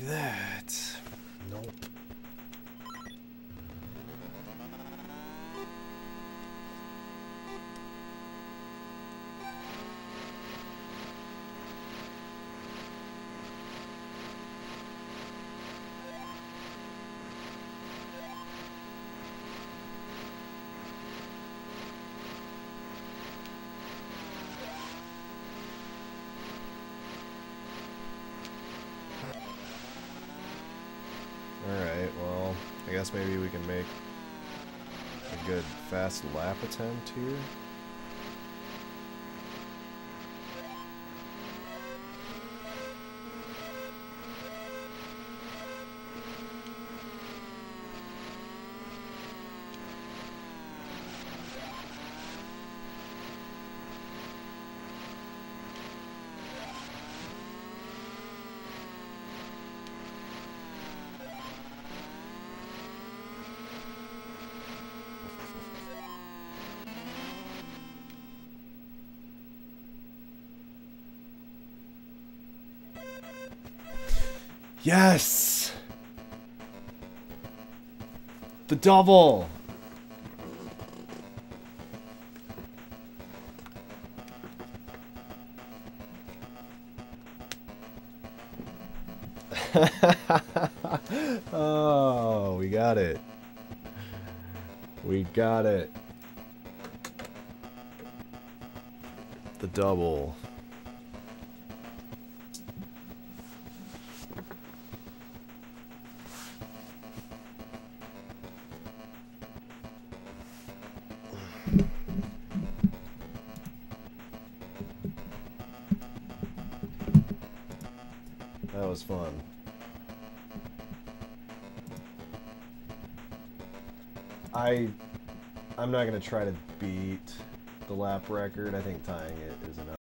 That. Nope. Alright, well, I guess maybe we can make a good fast lap attempt here. Yes! The double! Oh, we got it. We got it. The double. That was fun. I'm not gonna try to beat the lap record. I think tying it is enough.